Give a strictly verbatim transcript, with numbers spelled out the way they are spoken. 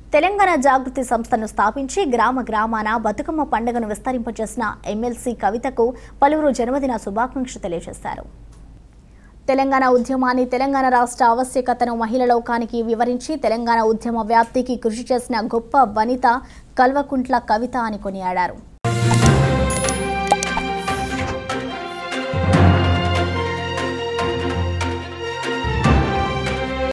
తెలంగాణ జాగృతి సంస్థను స్థాపించి గ్రామ గ్రామాన బతుకమ్మ పండుగను విస్తరింపజేసిన ఎమ్మెల్సీ కవితకు పలువురు జన్మదిన శుభాకాంక్షలు తెలియజేశారు. తెలంగాణ ఉద్యమాన్ని, తెలంగాణ రాష్ట్ర ఆవశ్యకతను మహిళ లోకానికి వివరించి తెలంగాణ ఉద్యమ వ్యాప్తికి కృషి చేసిన గొప్ప వనిత కల్వకుంట్ల కవిత అని కొనియాడారు.